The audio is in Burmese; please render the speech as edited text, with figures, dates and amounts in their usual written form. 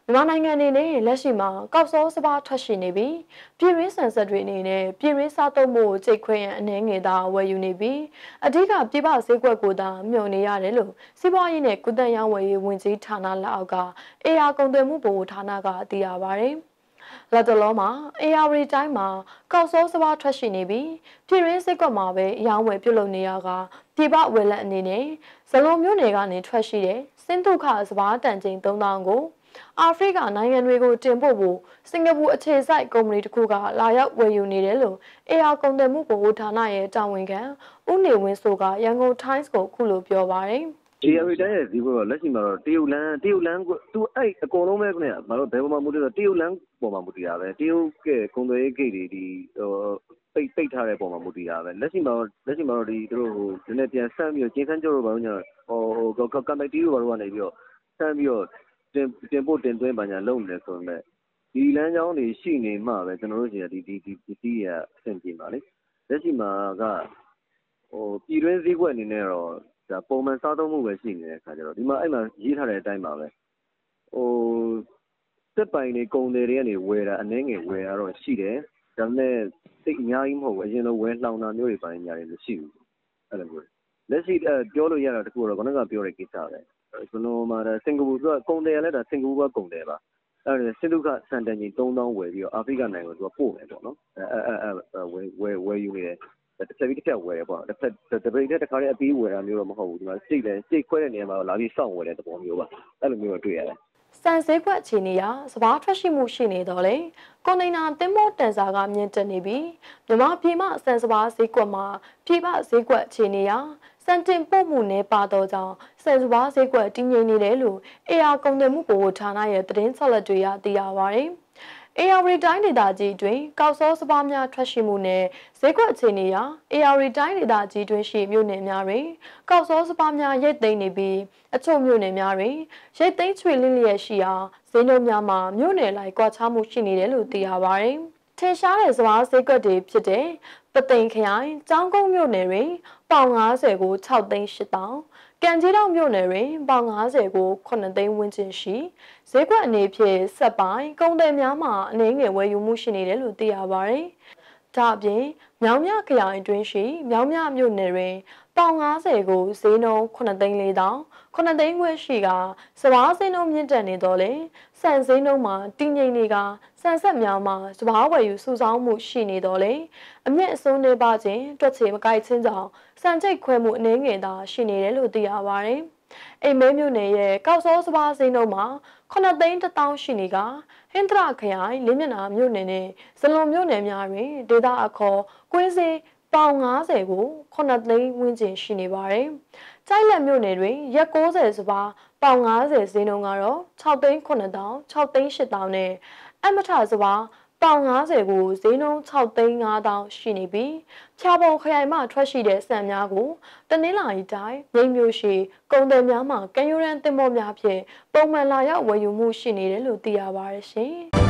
မြန်မာနိုင်ငံအနေနဲ့လက်ရှိမှာကောက်စောစပါးထွက်ရှိနေပြီးပြည်ရင်းဆန်ဆက်တွေအနေနဲ့ပြည်ရင်းစားသုံးမှုစိတ်ခွဲရန်အနေငယ်သာဝယ်ယူနေပြီးအဓိကပြည်ပဈေးကွက်ကိုသာမျှော်နေရတယ်လို့စီးပွားရေးနဲ့ကုသရေးဝယ်ရေးဝန်ကြီးဌာနလက်အောက်ကအေယာကုန်သွယ်မှုဗဟိုဌာနကသိရပါဗျ။လက်တလုံးမှာအေယာရီတိုင်းမှာကောက်စောစပါးထွက်ရှိနေပြီးပြည်ရင်းဈေးကွက်မှာပဲအယောင်းဝယ်ပြုလုပ်နေရကပြည်ပဝယ်လက်အနေနဲ့ဇလုံးမျိုးနယ်ကနေထွက်ရှိတဲ့စင်တုခစပါးတန်ချိန်3000ကိုအာဖရိကနိုင်ငံတွေကိုတင်ပို့ဖို့စင်ကာပူအခြေစိုက်ကုမ္ပဏီတစ်ခုကလာရောက်ဝယ်ယူနေတယ်လို့အေယာကုန်သွယ်မှုဗဟိုဌာနရဲ့တာဝန်ခံဦးနေဝင်းစိုးကရန်ကုန် Times ကိုခုလိုပြောပါတယ်။ဒီအရီတိုင်းရဲ့ဒီကတော့လက်ရှိမှာတော့တရုတ်လန်းသူအဲ့အကုန်လုံးပဲခင်ဗျာမတို့ဘယ်ပေါ်မှာမူတည်တော့တရုတ်လန်းပေါ်မှာမူတည်တာပဲတရုတ်ကကုန်သွယ်ရေးဂိတ်တွေဒီပိတ်ထားတဲ့ပုံမှာမူတည်တာပဲလက်ရှိမှာတော့ဒီတို့ဟိုနည်းနည်းပြန်ဆန်းပြီးတော့ကျင်းဆန်းကြောတို့ဘာလို့ညဟိုကမ်ဘက်တီတို့ဘာလို့ကနေပြီးတော့ဆန်းပြီးတော့တင်ပို့တင်သွင်းပါညာလုပ်နေတယ်ဆိုတော့ဒီလမ်းကြောင်းတွေရှိနေမှပဲကျွန်တော်တို့ရှင်ဒီပစ္စည်းရအဆင်ပြေပါလေလက်ရှိမှာကဟိုပြည်တွင်းဈေးကွက်အနေနဲ့တော့ဒါပုံမှန်စားသုံးမှုပဲရှိနေတဲ့ခါကျတော့ဒီမှာအဲ့မှာရေးထားတဲ့အတိုင်းပါပဲဟိုတက်ပိုင်တွေကုန်တွေတွေကနေဝယ်တာအနှဲငယ်ဝယ်တာတော့ရှိတယ်ဒါပေမဲ့စိတ်အများကြီးမဟုတ်ဘူးအရင်လိုဝယ်လှောင်တာမျိုးတွေပိုင်းညာတွေမရှိဘူးအဲ့လိုမျိုးလက်ရှိပြောလို့ရတာတခုတော့ခဏကပြောတဲ့ကိစ္စပဲကျွန်တော်မှစင်ကာပူကကုန်တယ်လည်းဒါစင်ကာပူကကုန်တယ်ပါအဲ့ဒါစစ်တုခစံတန်ကြီး3000ဝယ်ပြီးတော့အာဖရိကနိုင်ငံကိုသူကပို့မယ်ပေါ့နော်ဝယ်ယူနေတယ်တစ်ချက်ဝယ်ရပေါ့တစ်ပိတ်တစ်ခါတည်းအပြီးဝယ်တာမျိုးတော့မဟုတ်ဘူးဒီမှာစိတ်ခွဲတဲ့နေရာမှာလာပြီးစောင့်ဝယ်တဲ့သဘောမျိုးပါအဲ့လိုမျိုးတော့တွေ့ရတယ်စံဈေးကွက်အခြေအနေအရစပါးထွက်ရှိမှုရှိနေတော့လေကွန်တိန်နာသင်္ဘောတန်စာကမြင့်တက်နေပြီးမြန်မာပြည်မှာစံစပါးဈေးကွက်မှာပြည်ပဈေးကွက်အခြေအနေအရစံတင်ပို့မှုနဲ့ပါတော့ကြောင့်စံစပါးဈေးကွက်တည်ငြိမ်နေတယ်လို့အေယာကုန်သွယ်မှုဗဟိုဌာနရဲ့သတင်းဆက်လက်တွေကသိရပါတယ်။အေယာရီတိုင်းဒေသကြီးတွင်ကောက်စောစပါးများထွက်ရှိမှုနဲ့ဈေးကွက်အခြေအနေအရအေယာရီတိုင်းဒေသကြီးတွင်ရှိမြို့နယ်များတွင်ကောက်စောစပါးများရိတ်သိမ်းနေပြီးအချို့မြို့နယ်များတွင်ရိတ်သိမ်းချွေလင်းလျက်ရှိရာဈေးနှုန်းများမှာမြို့နယ်လိုက်ကွာခြားမှုရှိနေတယ်လို့သိရပါတယ်။ထင်ရှားတဲ့စပါးဈေးကွက်တွေဖြစ်တဲ့ပသိမ်ခရိုင်ကျောင်းကုန်းမြို့နယ်တွင်ပေါင်90ကို6သိန်း8000ကံကြီးတောင်မြို့နယ်တွင်ပေါင်90ကို9သိန်းဝန်းကျင်ရှိဈေးကွက်အနေဖြင့်ဆက်ပိုင်းကုန်သည်များမှအနေငယ်ဝယ်ယူမှုရှိနေတယ်လို့သိရပါတယ်။ဒါအပြင်မြောင်မြခရိုင်အတွင်းရှိမြောင်မြမြို့နယ်တွင်ပေါင်90ကိုဈေးနှုန်း9သိန်း4000 9သိန်းခွဲရှိကစပါးဈေးနှုန်းမြင့်တက်နေတော့လေစံဈေးနှုန်းမှာတည်ငြိမ်နေကစံဆက်များမှာစပါးဝယ်ယူစုဆောင်းမှုရှိနေတော့လေအမျက်အစွန်းနေပါခြင်းတွက်ချေမကိုက်ချင်းကြောင့်စံချိတ်ခွဲမှုအနေငယ်သာရှိနေတယ်လို့သိရပါတယ်။အိမ်မဲမြို့နယ်ရဲ့ကောက်စောစပါးဈေးနှုန်းမှာ9သိန်း1000ရှိနေကဟင်္ဒရာခရိုင်လင်းမျက်နှာမြို့နယ်နဲ့ဇလွန်မြို့နယ်များတွင်ဒေသအခေါ်ကွင်းစေးပေါင်90ကို9သိန်းဝန်းကျင်ရှိနေပါတယ်။ကျိုက်လက်မြို့နယ်တွင်ရက်60စပါးပေါင်90ဈေးနှုန်းကတော့6သိန်း9000 6သိန်း8000နဲ့အမထစပါးပေါင်90ကိုဈေးနှုန်း6သိန်း5000ရှိနေပြီးဖြာပုံခရိုင်မှထွက်ရှိတဲ့စံများကိုတနင်္လာရီတိုင်းမြိတ်မြို့ရှိကုန်သည်များမှကံယူရန်တင်မောများဖြင့်ပုံမှန်လာရောက်ဝယ်ယူမှုရှိနေတယ်လို့သိရပါတယ်ရှင်။